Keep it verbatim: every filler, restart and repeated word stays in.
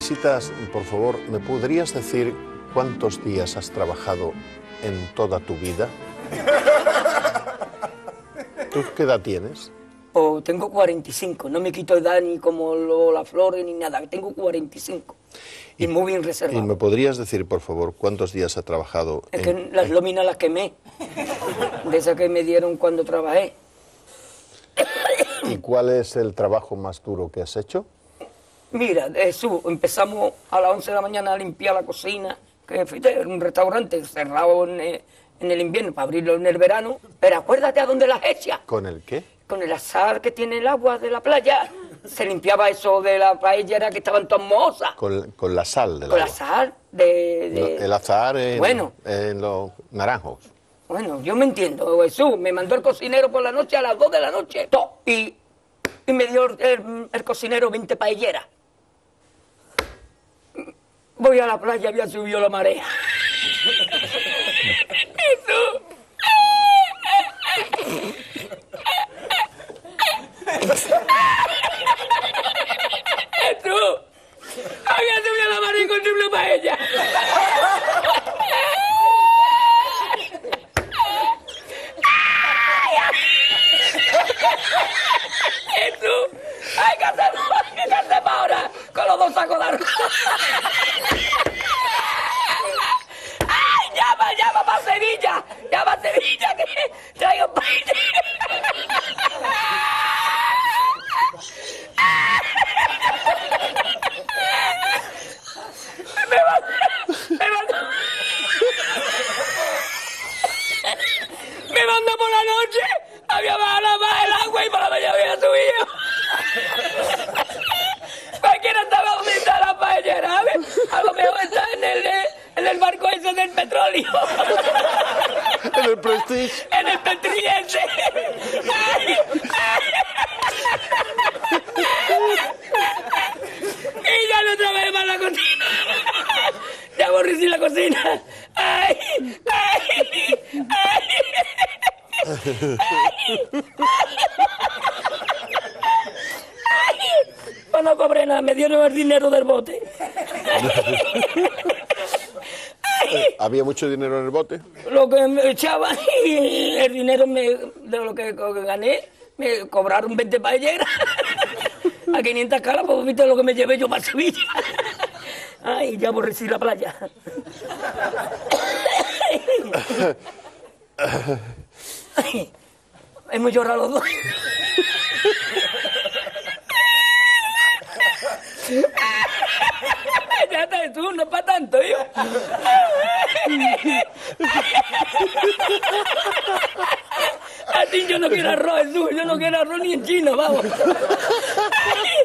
Citas, por favor, ¿me podrías decir cuántos días has trabajado en toda tu vida? ¿Tú qué edad tienes? Oh, tengo cuarenta y cinco, no me quito edad ni como lo, las flores ni nada, tengo cuarenta y cinco y, y muy bien reservado. ¿Y me podrías decir, por favor, cuántos días has trabajado? Es en... que las lóminas las quemé, de esas que me dieron cuando trabajé. ¿Y cuál es el trabajo más duro que has hecho? Mira, Jesús, empezamos a las once de la mañana a limpiar la cocina, que fíjate, un restaurante cerrado en el, en el invierno para abrirlo en el verano, pero acuérdate a dónde las echas. ¿Con el qué? Con el azar que tiene el agua de la playa. Se limpiaba eso de la paellera que estaban todas mohosas. Con, con la sal del Con agua. la sal de... de... El azahar en, bueno, en los naranjos. Bueno, yo me entiendo, Jesús. Me mandó el cocinero por la noche a las dos de la noche. To, y, y me dio el, el cocinero veinte paelleras. Voy a la playa, había subido la marea. Jesús. Jesús. Había subido la marea y encontré una paella. Jesús. Hay que hacer, hay que hacer ahora con los dos sacos de arroz. ¡Ay, llama, llama para Sevilla! ¡Llama a Sevilla que traigo paella! Me mandó, me mandó, me mandó por la noche, había bajado más el agua y por la mañana había subido. Cualquiera estaba bonita la paellera, ¿sabes? A lo mejor está en el, en el barco ese del petróleo. En el Prestige. En el Petriense. Y ya no otra vez más la cocina. Ya aborrecí la cocina. Ay, ay, ay. Pues no cobré nada, me dieron el dinero del bote. ¿Había mucho dinero en el bote? Lo que me echaban y el dinero me, de lo que gané, me cobraron veinte paelleras. A quinientas caras, pues viste lo que me llevé yo para Sevilla. Ay, ya aborrecí la playa. Ay, hemos llorado los dos. Ya está, tú, no es para tanto, yo. A ti yo no quiero arroz, Jesús, yo no quiero arroz ni en chino, vamos.